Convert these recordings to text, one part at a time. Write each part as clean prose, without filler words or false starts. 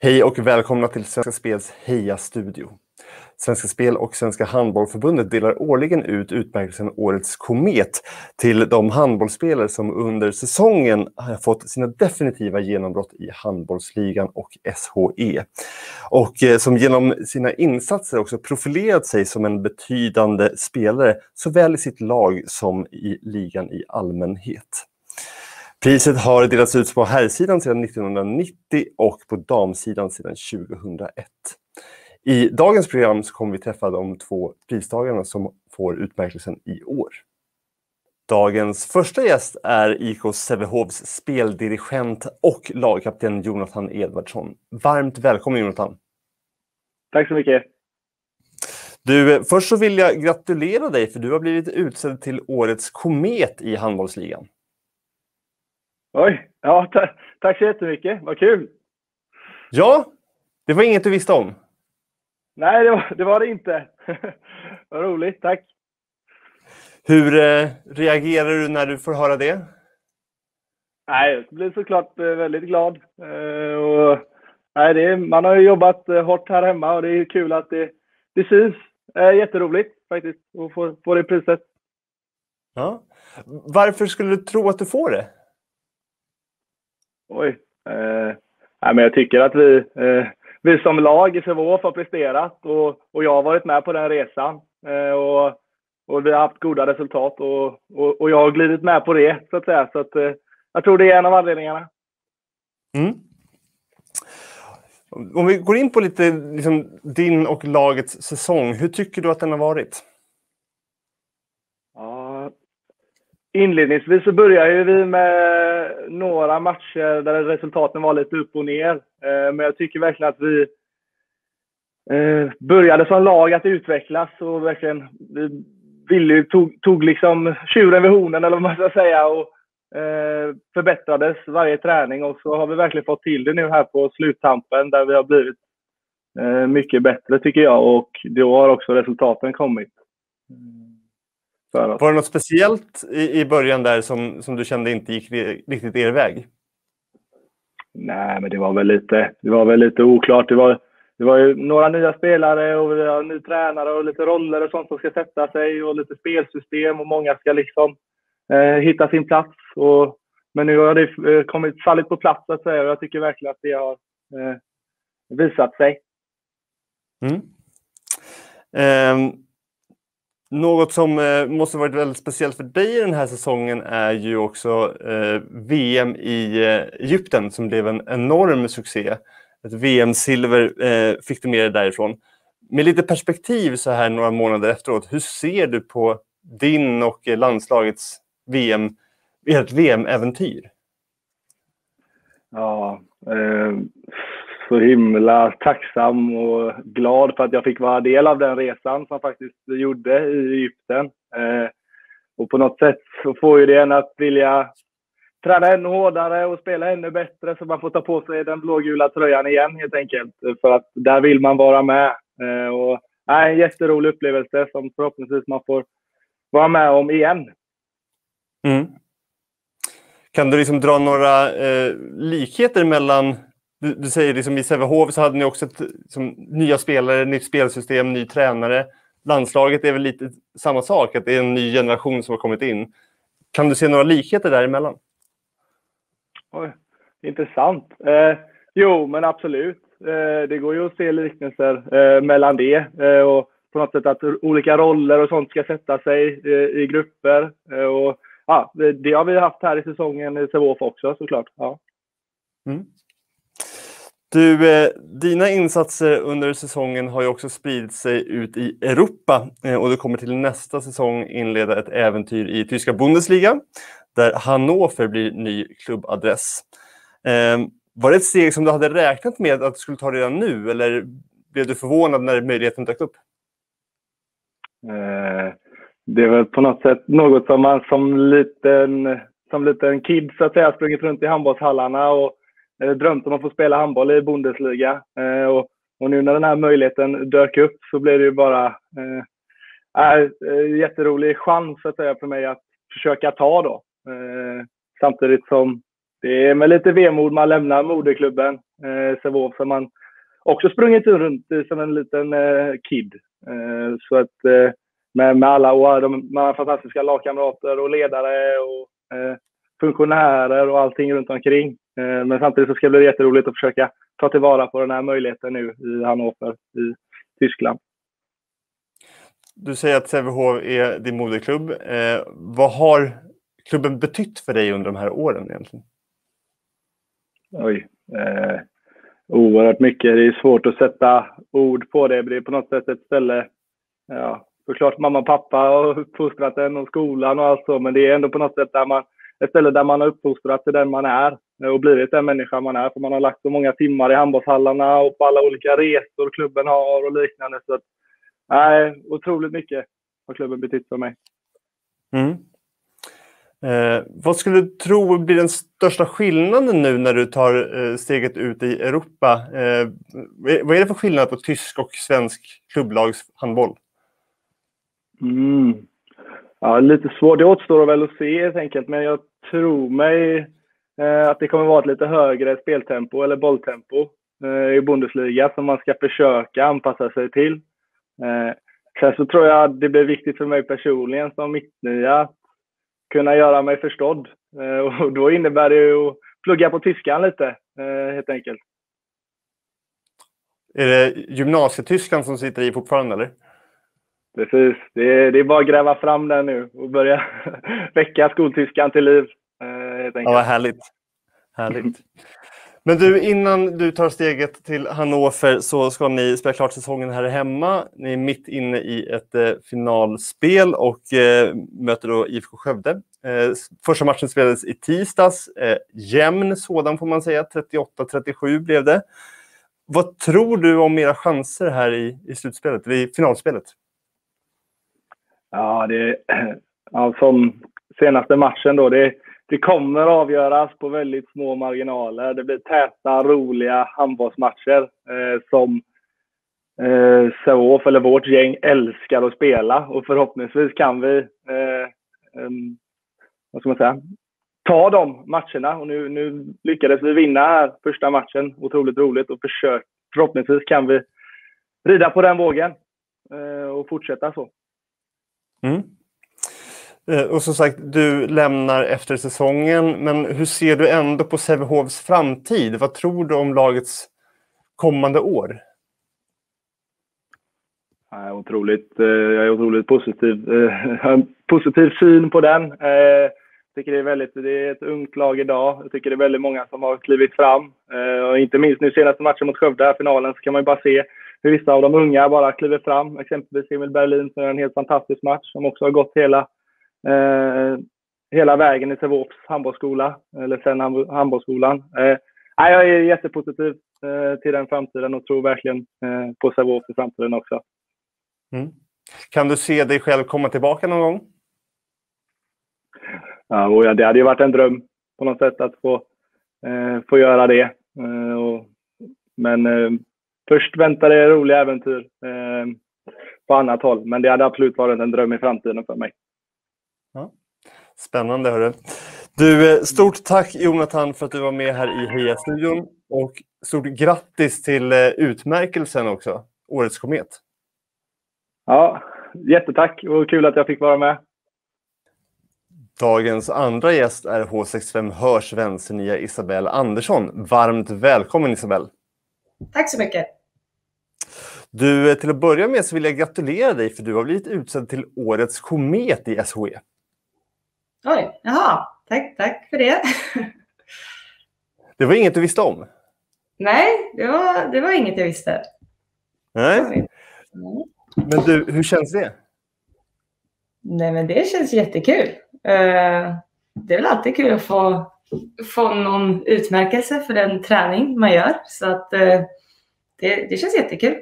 Hej och välkomna till Svenska Spels Heja-studio. Svenska Spel och Svenska Handbollförbundet delar årligen ut utmärkelsen Årets Komet till de handbollsspelare som under säsongen har fått sina definitiva genombrott i handbollsligan och SHE. Och som genom sina insatser också profilerat sig som en betydande spelare såväl i sitt lag som i ligan i allmänhet. Priset har delats ut på herrsidan sedan 1990 och på damsidan sedan 2001. I dagens program så kommer vi träffa de två pristagarna som får utmärkelsen i år. Dagens första gäst är IK Sävehofs speldirigent och lagkapten Jonathan Edvardsson. Varmt välkommen Jonathan. Tack så mycket. Du, först så vill jag gratulera dig för du har blivit utsedd till Årets Komet i handbollsligan. Oj, ja, tack så jättemycket. Vad kul. Ja, det var inget du visste om. Nej, det var det inte. Vad roligt, tack. Hur reagerar du när du får höra det? Nej, jag blir såklart väldigt glad. Man har ju jobbat hårt här hemma och det är kul att det syns. Jätteroligt faktiskt att få det priset. Ja. Varför skulle du tro att du får det? Oj. Men jag tycker att vi som lag i Sävehof har presterat och jag har varit med på den resan. Och vi har haft goda resultat och jag har glidit med på det så att säga. Så att, jag tror det är en av anledningarna. Mm. Om vi går in på lite liksom, din och lagets säsong. Hur tycker du att den har varit? Ja, inledningsvis så började ju vi med några matcher där resultaten var lite upp och ner. Men jag tycker verkligen att vi började som lag att utvecklas och verkligen tog liksom tjuren vid hornen eller vad man ska säga och förbättrades varje träning och så har vi verkligen fått till det nu här på sluttampen där vi har blivit mycket bättre tycker jag och då har också resultaten kommit. Var det något speciellt i början där som du kände inte gick riktigt er väg? Nej, men det var väl lite oklart. Det var ju några nya spelare och vi har ny tränare och lite roller och sånt som ska sätta sig och lite spelsystem och många ska liksom hitta sin plats. Men nu har det fallit på plats så att säga och jag tycker verkligen att det har visat sig. Något som måste varit väldigt speciellt för dig i den här säsongen är ju också VM i Egypten som blev en enorm succé. Ett VM-silver fick du med dig därifrån. Med lite perspektiv så här några månader efteråt, hur ser du på din och landslagets VM-äventyr? Ja, så himla tacksam och glad för att jag fick vara del av den resan som faktiskt gjorde i Egypten. Och på något sätt så får ju det en att vilja träna ännu hårdare och spela ännu bättre så man får ta på sig den blågula tröjan igen helt enkelt. För att där vill man vara med. Och en jätterolig upplevelse som förhoppningsvis man får vara med om igen. Mm. Kan du liksom dra några likheter mellan... Du säger liksom i Sävehof så hade ni också nya spelare, nytt spelsystem, ny tränare. Landslaget är väl lite samma sak, att det är en ny generation som har kommit in. Kan du se några likheter däremellan? Oj, intressant. Jo, men absolut. Det går ju att se liknelser mellan det. Och på något sätt att olika roller och sånt ska sätta sig i grupper. Och det har vi haft här i säsongen i Sävehof också såklart. Ja. Mm. Du, dina insatser under säsongen har ju också spridit sig ut i Europa och du kommer till nästa säsong inleda ett äventyr i tyska Bundesliga där Hannover blir ny klubbadress. Var det ett steg som du hade räknat med att du skulle ta redan nu eller blev du förvånad när möjligheten dök upp? Det var på något sätt något som man som liten kid så att säga sprungit runt i handbollshallarna och drömt om att få spela handboll i Bundesliga. Och nu när den här möjligheten dök upp så blev det ju bara jätterolig chans så att säga för mig att försöka ta då. Samtidigt som det är med lite vemod man lämnar moderklubben. Sävehof som man också sprungit runt som en liten kid. Så att med alla år, man har fantastiska lagkamrater och ledare och funktionärer och allting runt omkring. Men samtidigt så ska det bli jätteroligt att försöka ta tillvara på den här möjligheten nu i Hannover i Tyskland. Du säger att Sävehof är din moderklubb. Vad har klubben betytt för dig under de här åren egentligen? Oerhört mycket. Det är svårt att sätta ord på det. Det är på något sätt ett ställe, såklart mamma och pappa har uppfostrat en och skolan och allt så, men det är ändå på något sätt ett ställe där man har uppfostrat till den man är och blivit den människa man är. För man har lagt så många timmar i handbollshallarna och på alla olika resor klubben har och liknande. Så att, otroligt mycket har klubben betytt för mig. Vad skulle du tro blir den största skillnaden nu när du tar steget ut i Europa? Vad är det för skillnad på tysk och svensk klubblags handboll? Ja, lite svårt. Det återstår väl att se helt enkelt. Men jag tror mig att det kommer vara ett lite högre speltempo eller bolltempo i Bundesliga som man ska försöka anpassa sig till. Sen så tror jag att det blir viktigt för mig personligen som mittnia att kunna göra mig förstådd. Och då innebär det ju att plugga på tyskan lite, helt enkelt. Är det gymnasietyskan som sitter i fortfarande, eller? Precis. Det är bara att gräva fram den nu och börja väcka skoltyskan till liv, helt enkelt. Ja, vad härligt. Härligt. Men du, innan du tar steget till Hannover så ska ni spela klart säsongen här hemma. Ni är mitt inne i ett finalspel och möter då IFK Skövde. Första matchen spelades i tisdags. Jämn sådan får man säga. 38-37 blev det. Vad tror du om era chanser här i slutspelet, i finalspelet? Ja, som senaste matchen då. Det kommer avgöras på väldigt små marginaler. Det blir täta, roliga handbollsmatcher som Sävehof eller vårt gäng älskar att spela. Och förhoppningsvis kan vi ta de matcherna. Och nu lyckades vi vinna här första matchen. Otroligt roligt. Och förhoppningsvis kan vi rida på den vågen och fortsätta så. Och som sagt, du lämnar efter säsongen, men hur ser du ändå på Sävehofs framtid? Vad tror du om lagets kommande år? Jag är otroligt positiv. Jag har en positiv syn på den. Jag tycker det är ett ungt lag idag. Jag tycker det är väldigt många som har klivit fram. Och inte minst nu senaste matchen mot Skövde här, finalen, så kan man ju bara se hur vissa av de unga bara kliver fram. Exempelvis Emil Berlin som är en helt fantastisk match som också har gått hela vägen i Sävehofs handbollsskola, eller sen handbollsskolan. Jag är jättepositiv till den framtiden och tror verkligen på Sävehof i framtiden också. Kan du se dig själv komma tillbaka någon gång? Ja, det hade ju varit en dröm på något sätt att få göra det. Men först väntar det roliga äventyr på annat håll. Men det hade absolut varit en dröm i framtiden för mig. Ja. Spännande, hörru. Du, stort tack Jonathan för att du var med här i Heja-studion. Och stort grattis till utmärkelsen också. Årets komet. Ja, jättetack och kul att jag fick vara med. Dagens andra gäst är H65 Hörs vänsternia Isabelle Andersson. Varmt välkommen Isabelle. Tack så mycket. Du, till att börja med så vill jag gratulera dig för du har blivit utsedd till årets komet i SHE. Oj, jaha. Tack för det. Det var inget du visste om? Nej, det var inget jag visste. Nej. Men du, hur känns det? Nej, men det känns jättekul. Det är väl alltid kul att få någon utmärkelse för den träning man gör. Så att det känns jättekul.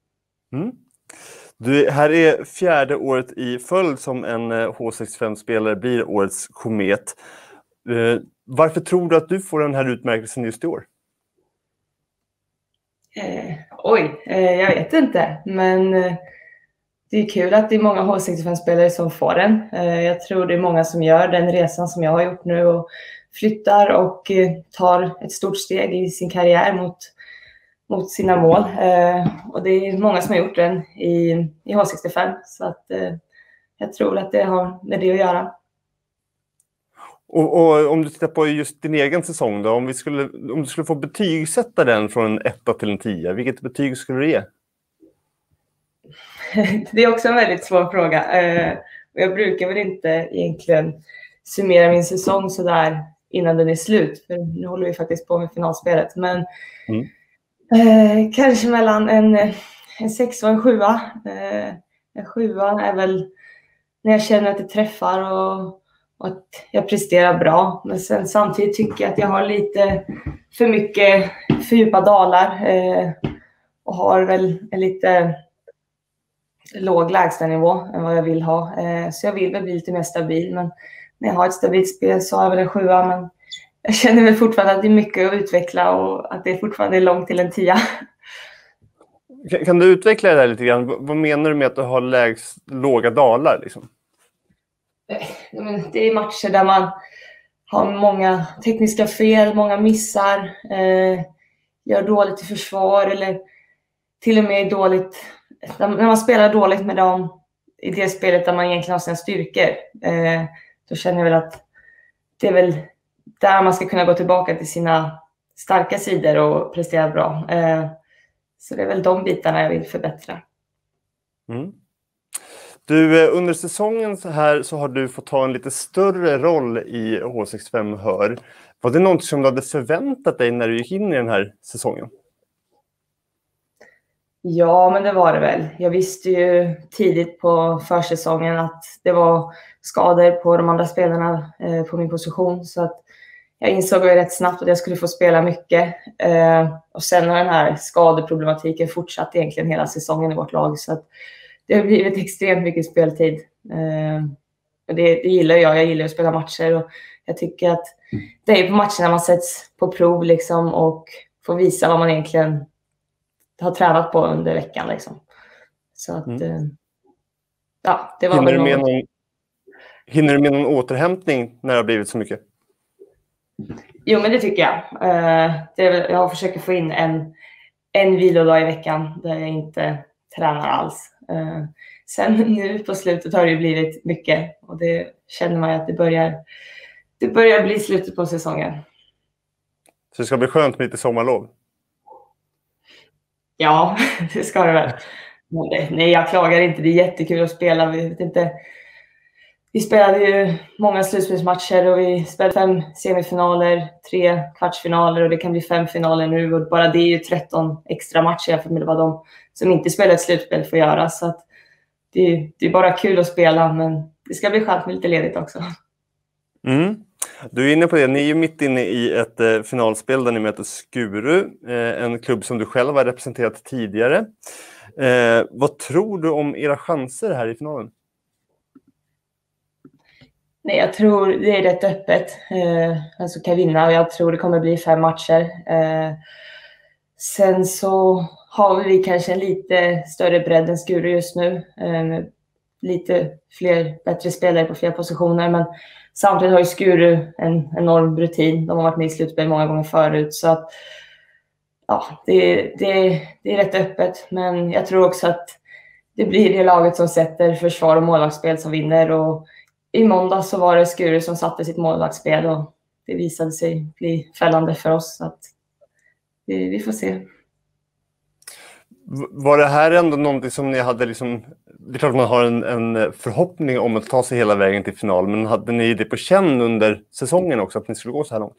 Du, här är 4:e året i följd som en H65-spelare blir årets komet. Varför tror du att du får den här utmärkelsen just i år? Jag vet inte. Men det är kul att det är många H65-spelare som får den. Jag tror det är många som gör den resan som jag har gjort nu och flyttar och tar ett stort steg i sin karriär mot mot sina mål. Och det är många som har gjort den i H65. Så att jag tror att det har med det att göra. Och om du tittar på just din egen säsong då, om du skulle få betygsätta den från en 1 till en 10, vilket betyg skulle du ge? Det är också en väldigt svår fråga. Och jag brukar väl inte egentligen summera min säsong så där innan den är slut. För nu håller vi faktiskt på med finalspelet. Men kanske mellan en 6 och en 7. En 7 är väl när jag känner att det träffar och att jag presterar bra. Men sen samtidigt tycker jag att jag har lite för mycket för djupa dalar. Och har väl en lite låg lägstanivå än vad jag vill ha. Så jag vill väl bli lite mer stabil. Men när jag har ett stabilt spel så har jag väl en 7. Men jag känner väl fortfarande att det är mycket att utveckla och att det fortfarande är långt till en 10. Kan du utveckla det där lite grann? Vad menar du med att du har låga dalar? Liksom? Det är matcher där man har många tekniska fel, många missar, gör dåligt i försvar eller till och med dåligt. När man spelar dåligt med dem i det spelet där man egentligen har sina styrkor, då känner jag väl att det är väl där man ska kunna gå tillbaka till sina starka sidor och prestera bra. Så det är väl de bitarna jag vill förbättra. Du, under säsongen så har du fått ta en lite större roll i H65 Hör. Var det något som du hade förväntat dig när du gick in i den här säsongen? Ja, men det var det väl. Jag visste ju tidigt på försäsongen att det var skador på de andra spelarna på min position. Så att jag insåg rätt snabbt att jag skulle få spela mycket. Och sen har den här skadeproblematiken fortsatt egentligen hela säsongen i vårt lag. Så att det har blivit extremt mycket speltid. Och det gillar jag. Jag gillar att spela matcher. Och jag tycker att det är på matcherna man sätts på prov liksom, och får visa vad man egentligen har tränat på under veckan. Liksom. Så att, ja, det var hinner du med någon återhämtning när det har blivit så mycket? Jo, men det tycker jag. Jag försöker få in en vilodag i veckan där jag inte tränar alls. Sen nu på slutet har det blivit mycket och det känner man att det börjar bli slutet på säsongen. Så det ska bli skönt med lite sommarlov? Ja, det ska det väl. Nej, jag klagar inte. Det är jättekul att spela. Vi spelade ju många slutspelsmatcher och vi spelade 5 semifinaler, 3 kvartsfinaler och det kan bli 5 finaler nu. Och bara det är ju 13 extra matcher jämfört med vad de som inte spelar ett slutspel får göra. Så att det är bara kul att spela, men det ska bli skönt med lite ledigt också. Du är inne på det. Ni är ju mitt inne i ett finalspel där ni möter Skuru, en klubb som du själv har representerat tidigare. Vad tror du om era chanser här i finalen? Nej, jag tror det är rätt öppet. Alltså kan vinna och jag tror det kommer bli 5 matcher. Sen så har vi kanske en lite större bredd än Skuru just nu. Lite fler bättre spelare på fler positioner, men samtidigt har ju Skuru en enorm rutin. De har varit med i slutspel många gånger förut. Så att, ja, det är rätt öppet. Men jag tror också att det blir det laget som sätter försvar och målvaktsspel som vinner. Och i måndag så var det Skuru som satte sitt målvaktsspel. Och det visade sig bli fällande för oss. Så att vi får se. Var det här ändå någonting som ni hade liksom... Det är klart man har en förhoppning om att ta sig hela vägen till final. Men hade ni det på känn under säsongen också att ni skulle gå så här långt?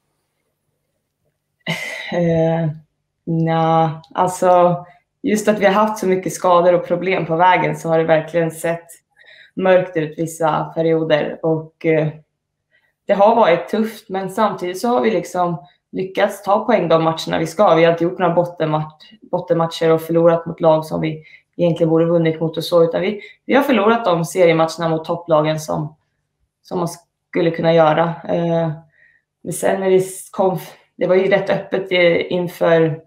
Nej, alltså just att vi har haft så mycket skador och problem på vägen så har det verkligen sett mörkt ut vissa perioder. Och det har varit tufft, men samtidigt så har vi liksom lyckats ta poäng de matcherna vi ska. Vi har inte gjort några bottenmatcher och förlorat mot lag som vi egentligen borde vunnit mot och så, utan vi har förlorat de seriematcherna mot topplagen som man skulle kunna göra. Men sen när det var ju rätt öppet inför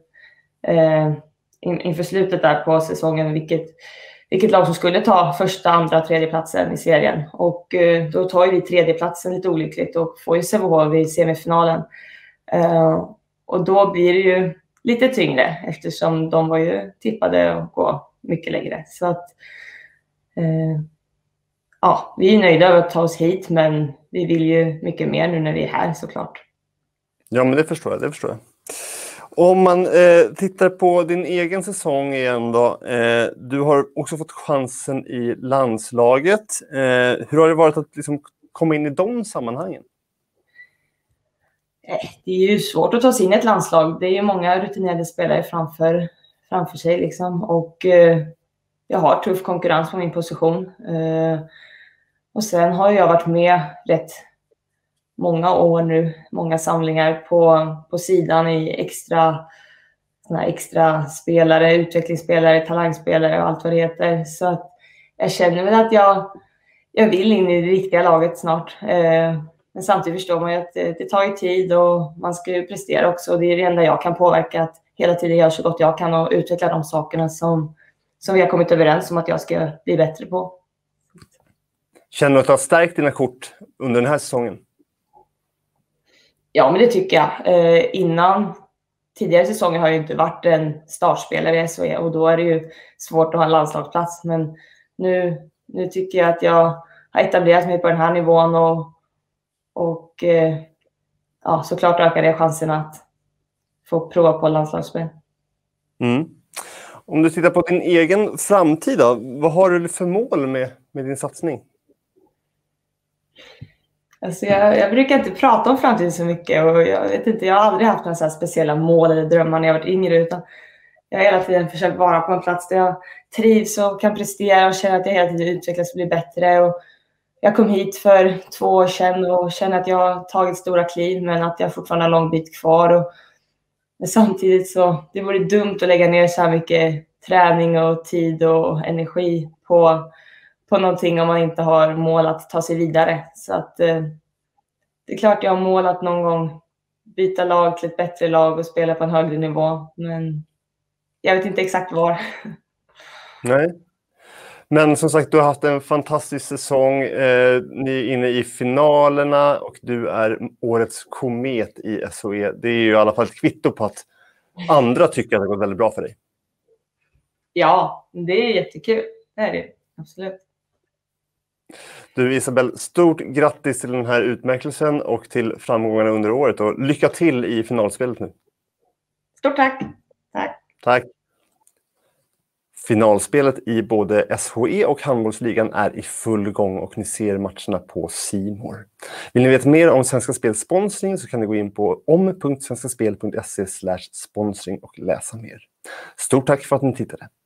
slutet där på säsongen vilket lag som skulle ta första, andra, tredje platsen i serien. Och då tar ju vi tredje platsen lite olyckligt och får ju Sävehof i semifinalen. Och då blir det ju lite tyngre eftersom de var ju tippade att gå mycket längre. Så att ja, vi är nöjda över att ta oss hit, men vi vill ju mycket mer nu när vi är här såklart. Ja, men det förstår jag. Om man tittar på din egen säsong igen då. Du har också fått chansen i landslaget. Hur har det varit att liksom komma in i de sammanhangen? Det är ju svårt att ta sig in i ett landslag. Det är ju många rutinerade spelare framför sig liksom. Och jag har tuff konkurrens på min position. Och sen har jag varit med rätt många år nu, många samlingar på sidan i extra spelare, utvecklingsspelare, talangspelare och allt vad det heter. Så att jag känner väl att jag vill in i det riktiga laget snart. Men samtidigt förstår man ju att det tar ju tid och man ska ju prestera också. Det är det enda jag kan påverka, att hela tiden göra så gott jag kan och utveckla de sakerna som vi har kommit överens om att jag ska bli bättre på. Känner du att du har stärkt dina kort under den här säsongen? Ja, men det tycker jag. Tidigare säsonger har jag inte varit en startspelare i SHE och då är det ju svårt att ha en landslagsplats. Men nu tycker jag att jag har etablerat mig på den här nivån och ja, såklart ökar det chansen att få prova på landslagsspel. Om du tittar på din egen framtid då, vad har du för mål med din satsning? Alltså jag brukar inte prata om framtiden så mycket och jag vet inte, jag har aldrig haft några så här speciella mål eller drömmar när jag varit yngre, utan jag har hela tiden försökt vara på en plats där jag trivs och kan prestera och känner att jag hela tiden utvecklas och blir bättre. Och jag kom hit för 2 år sedan och känner att jag har tagit stora kliv, men att jag fortfarande har lång bit kvar. Men samtidigt så det vore dumt att lägga ner så här mycket träning och tid och energi på någonting om man inte har mål att ta sig vidare. Så att det är klart jag har mål att någon gång byta lag till ett bättre lag och spela på en högre nivå. Men jag vet inte exakt var. Nej. Men som sagt, du har haft en fantastisk säsong. Ni är inne i finalerna och du är årets komet i SHE. Det är ju i alla fall ett kvitto på att andra tycker att det går väldigt bra för dig. Ja, det är jättekul. Det är det. Absolut. Du Isabelle, stort grattis till den här utmärkelsen och till framgångarna under året. Och lycka till i finalspelet nu. Stort tack. Tack. Finalspelet i både SHE och handbollsligan är i full gång och ni ser matcherna på C More. Vill ni veta mer om Svenska Spels sponsring så kan ni gå in på om.svenskaspel.se/sponsring och läsa mer. Stort tack för att ni tittade.